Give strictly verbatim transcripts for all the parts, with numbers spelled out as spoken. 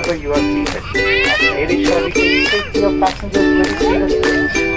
Remember, you are seated. And made sure you take safety of passengers very seriously.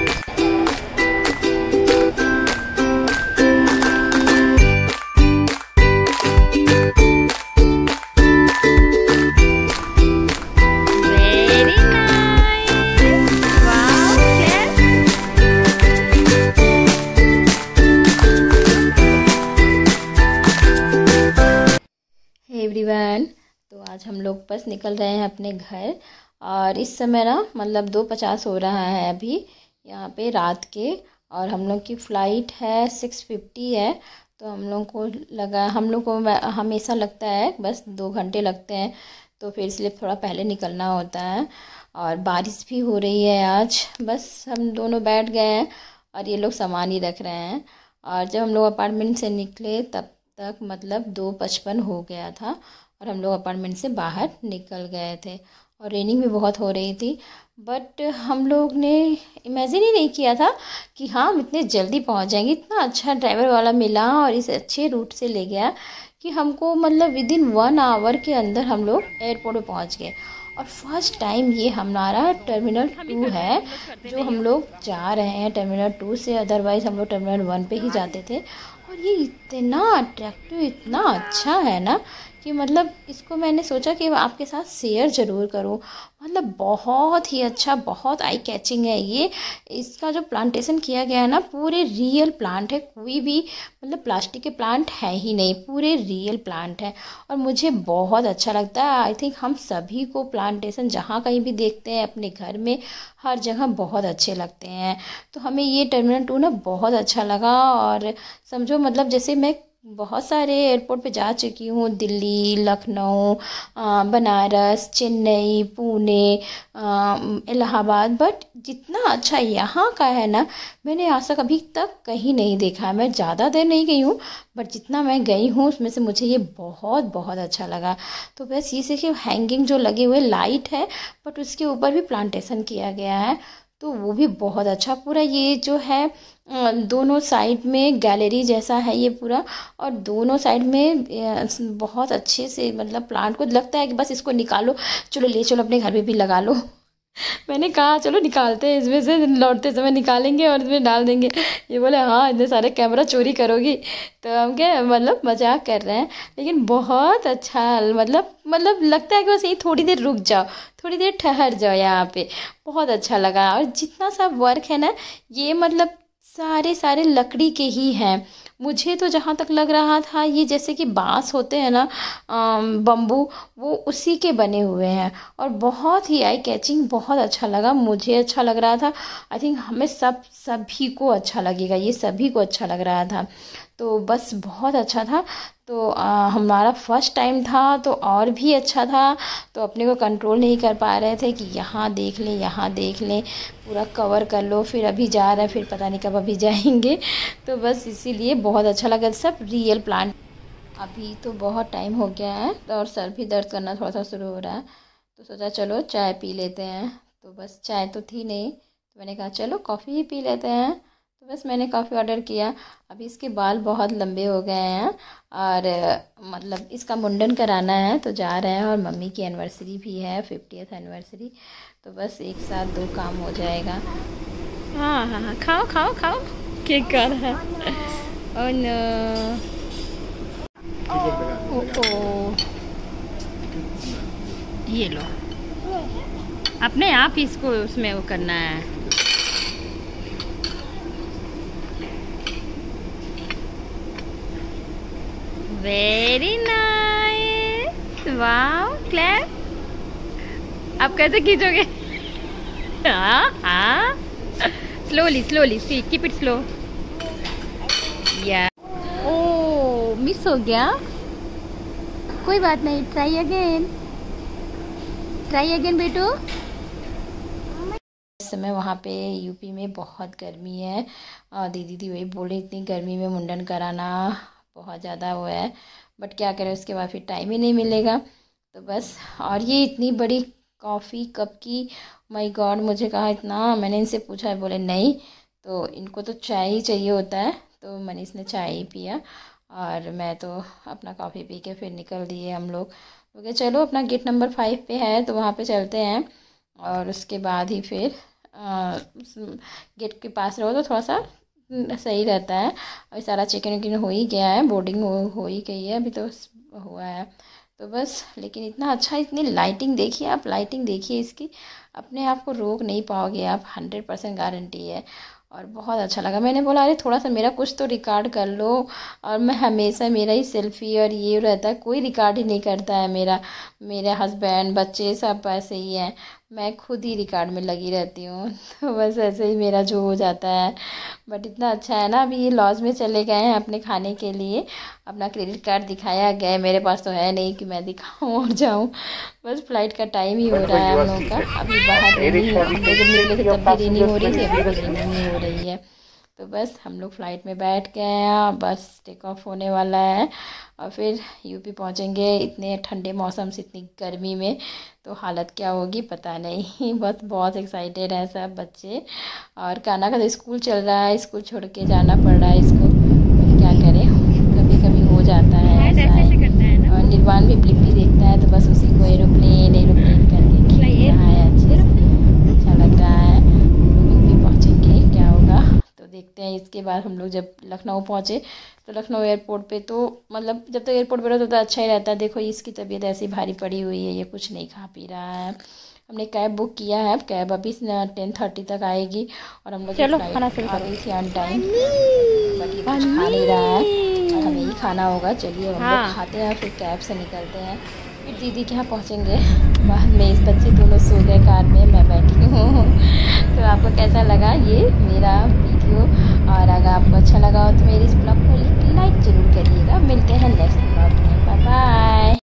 Everyone, तो आज हम लोग बस निकल रहे हैं अपने घर। और इस समय ना मतलब दो पचास हो रहा है अभी यहाँ पे रात के, और हम लोग की फ़्लाइट है सिक्स फिफ्टी है। तो हम लोग को लगा हम लोग को हमेशा लगता है बस दो घंटे लगते हैं, तो फिर इसलिए थोड़ा पहले निकलना होता है। और बारिश भी हो रही है आज। बस हम दोनों बैठ गए हैं और ये लोग सामान ही रख रहे हैं। और जब हम लोग अपार्टमेंट से निकले तब तक मतलब दो पचपन हो गया था और हम लोग अपार्टमेंट से बाहर निकल गए थे। और रेनिंग भी बहुत हो रही थी, बट हम लोग ने इमेजिन ही नहीं किया था कि हाँ हम इतने जल्दी पहुंच जाएंगे। इतना अच्छा ड्राइवर वाला मिला और इस अच्छे रूट से ले गया कि हमको मतलब विद इन वन आवर के अंदर हम लोग एयरपोर्ट पे पहुंच गए। और फर्स्ट टाइम ये हमारा टर्मिनल टू है जो हम लोग जा रहे हैं टर्मिनल टू से। अदरवाइज़ हम लोग टर्मिनल वन पे ही जाते थे। और ये इतना अट्रैक्टिव, इतना अच्छा है ना कि मतलब इसको मैंने सोचा कि आपके साथ शेयर ज़रूर करूं। मतलब बहुत ही अच्छा, बहुत आई कैचिंग है ये। इसका जो प्लांटेशन किया गया है ना, पूरे रियल प्लांट है, कोई भी मतलब प्लास्टिक के प्लांट है ही नहीं, पूरे रियल प्लांट है। और मुझे बहुत अच्छा लगता है। आई थिंक हम सभी को प्लांटेशन जहाँ कहीं भी देखते हैं अपने घर में, हर जगह बहुत अच्छे लगते हैं। तो हमें ये टर्मिनल टू ना बहुत अच्छा लगा। और समझो मतलब जैसे मैं बहुत सारे एयरपोर्ट पे जा चुकी हूँ, दिल्ली, लखनऊ, बनारस, चेन्नई, पुणे, इलाहाबाद, बट जितना अच्छा यहाँ का है ना मैंने आज तक अभी तक कहीं नहीं देखा है। मैं ज़्यादा देर नहीं गई हूँ, बट जितना मैं गई हूँ उसमें से मुझे ये बहुत बहुत अच्छा लगा। तो बस ये से कि हैंगिंग जो लगे हुए लाइट है, बट उसके ऊपर भी प्लांटेशन किया गया है, तो वो भी बहुत अच्छा। पूरा ये जो है दोनों साइड में गैलरी जैसा है ये पूरा, और दोनों साइड में बहुत अच्छे से मतलब प्लांट को लगता है कि बस इसको निकालो, चलो ले चलो अपने घर में भी लगा लो। मैंने कहा चलो निकालते हैं, इसमें से लौटते समय निकालेंगे और इसमें डाल देंगे। ये बोले हाँ इतने सारे कैमरा चोरी करोगी। तो हम क्या मतलब मजाक कर रहे हैं, लेकिन बहुत अच्छा मतलब मतलब लगता है कि बस यहीं थोड़ी देर रुक जाओ, थोड़ी देर ठहर जाओ यहाँ पे। बहुत अच्छा लगा। और जितना सा वर्क है ना ये मतलब सारे सारे लकड़ी के ही हैं। मुझे तो जहाँ तक लग रहा था ये जैसे कि बांस होते हैं ना, बम्बू, वो उसी के बने हुए हैं। और बहुत ही आई कैचिंग, बहुत अच्छा लगा, मुझे अच्छा लग रहा था। आई थिंक हमें सब सभी को अच्छा लगेगा, ये सभी को अच्छा लग रहा था। तो बस बहुत अच्छा था। तो आ, हमारा फर्स्ट टाइम था तो और भी अच्छा था। तो अपने को कंट्रोल नहीं कर पा रहे थे कि यहाँ देख लें, यहाँ देख लें, पूरा कवर कर लो, फिर अभी जा रहे हैं, फिर पता नहीं कब अभी जाएंगे। तो बस इसीलिए बहुत अच्छा लगा। सब रियल प्लांट। अभी तो बहुत टाइम हो गया है और सर भी दर्द करना थोड़ा सा शुरू हो रहा है, तो सोचा चलो चाय पी लेते हैं। तो बस चाय तो थी नहीं, तो मैंने कहा चलो कॉफ़ी ही पी लेते हैं। तो बस मैंने कॉफ़ी ऑर्डर किया। अभी इसके बाल बहुत लंबे हो गए हैं और मतलब इसका मुंडन कराना है, तो जा रहे हैं। और मम्मी की एनिवर्सरी भी है, फिफ्टियथ एनिवर्सरी, तो बस एक साथ दो काम हो जाएगा। हाँ हाँ हाँ, खाओ खाओ खाओ, केक कर है। ओह नो, ओ ये लो, अपने आप ही इसको उसमें वो करना है। Very nice, wow, clap. आप कैसे खींचोगे? हाँ हाँ, slowly slowly, keep it slow. या ओ मिस हो गया, कोई बात नहीं, ट्राई अगेन, ट्राई अगेन बेटू। इस समय वहाँ पे यूपी में बहुत गर्मी है। दीदी दी वही बोले इतनी गर्मी में मुंडन कराना बहुत ज़्यादा वो है, बट क्या करें, उसके बाद फिर टाइम ही नहीं मिलेगा। तो बस, और ये इतनी बड़ी कॉफ़ी कप की, माय गॉड, मुझे कहा इतना, मैंने इनसे पूछा है, बोले नहीं, तो इनको तो चाय ही चाहिए होता है। तो मनीष ने चाय ही पिया और मैं तो अपना कॉफ़ी पी के फिर निकल दिए हम लोग। ओके चलो अपना गेट नंबर फाइव पे है तो वहाँ पे चलते हैं और उसके बाद ही फिर आ, गेट के पास रहो तो थोड़ा सा सही रहता है। और सारा चेकिंग वेकिंग हो ही गया है, बोर्डिंग हो, हो ही गई है, अभी तो हुआ है तो बस। लेकिन इतना अच्छा, इतनी लाइटिंग देखिए आप, लाइटिंग देखिए इसकी, अपने आप को रोक नहीं पाओगे आप, हंड्रेड परसेंट गारंटी है। और बहुत अच्छा लगा, मैंने बोला अरे थोड़ा सा मेरा कुछ तो रिकॉर्ड कर लो। और मैं हमेशा मेरा ही सेल्फी और ये रहता है, कोई रिकॉर्ड ही नहीं करता है मेरा, मेरे हस्बैंड बच्चे सब ऐसे ही हैं, मैं खुद ही रिकॉर्ड में लगी रहती हूँ तो बस ऐसे ही मेरा जो हो जाता है। बट इतना अच्छा है ना। अभी ये लॉज में चले गए हैं अपने खाने के लिए, अपना क्रेडिट कार्ड दिखाया गया, मेरे पास तो है नहीं कि मैं दिखाऊं और जाऊं। बस फ्लाइट का टाइम ही हो रहा है हम लोगों का, अभी बाहर रेनी, हम लोग जब निकले थे तब भी रेनी हो रही थी, अभी भी रेनी नहीं हो रही है। तो बस हम लोग फ़्लाइट में बैठ गए हैं, बस टेक ऑफ होने वाला है और फिर यूपी पहुंचेंगे। इतने ठंडे मौसम से इतनी गर्मी में तो हालत क्या होगी पता नहीं बस बहुत एक्साइटेड हैं सब बच्चे। और कान्हा का तो स्कूल चल रहा है, स्कूल छोड़ के जाना पड़ रहा है इसको, तो क्या करें, कभी कभी हो जाता है ऐसा है। और निर्वाण भी ब्लिपी देखता है तो बस उसी को एरोप्लेन एरोप्लेन करके खेल रहा है, अच्छे से अच्छा लग रहा है। हम लोग यूपी पहुँचेंगे, क्या होगा तो देखते हैं। इसके बाद हम लोग जब लखनऊ पहुँचे तो लखनऊ एयरपोर्ट पे तो मतलब जब तक तो एयरपोर्ट पे रहो तो अच्छा ही रहता है। देखो इसकी तबीयत ऐसी भारी पड़ी हुई है, ये कुछ नहीं खा पी रहा है। हमने कैब बुक किया है, कैब अभी टेन थर्टी तक आएगी और हम लोग चलो खाना आ गई थी ऑन टाइम, बट ये कुछ खा नहीं रहा है और हमें ही खाना होगा। चलिए हम लोग खाते हैं फिर कैब से निकलते हैं, फिर दीदी के यहाँ पहुँचेंगे। बाद में इस बच्चे दोनों सो गए कार में, मैं बैठी हूँ तो आपको कैसा लगा ये मेरा वीडियो, और अगर आपको अच्छा लगा हो तो मेरी इस ब्लॉग को लाइक ज़रूर करिएगा। मिलते हैं नेक्स्ट ब्लॉग में, बाय बाय।